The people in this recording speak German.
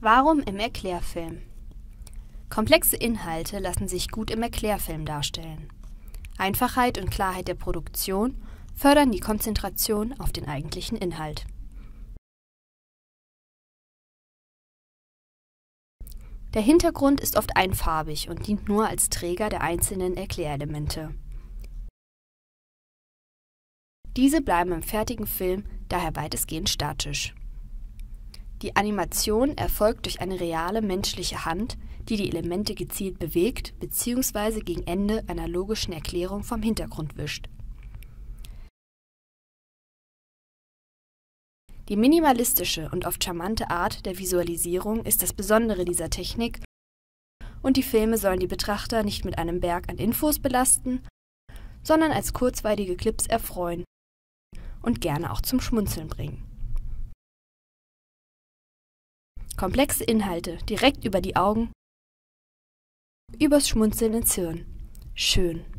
Warum im Erklärfilm? Komplexe Inhalte lassen sich gut im Erklärfilm darstellen. Einfachheit und Klarheit der Produktion fördern die Konzentration auf den eigentlichen Inhalt. Der Hintergrund ist oft einfarbig und dient nur als Träger der einzelnen Erklärelemente. Diese bleiben im fertigen Film daher weitestgehend statisch. Die Animation erfolgt durch eine reale menschliche Hand, die die Elemente gezielt bewegt bzw. gegen Ende einer logischen Erklärung vom Hintergrund wischt. Die minimalistische und oft charmante Art der Visualisierung ist das Besondere dieser Technik, und die Filme sollen die Betrachter nicht mit einem Berg an Infos belasten, sondern als kurzweilige Clips erfreuen und gerne auch zum Schmunzeln bringen. Komplexe Inhalte direkt über die Augen, übers Schmunzeln ins Hirn. Schön.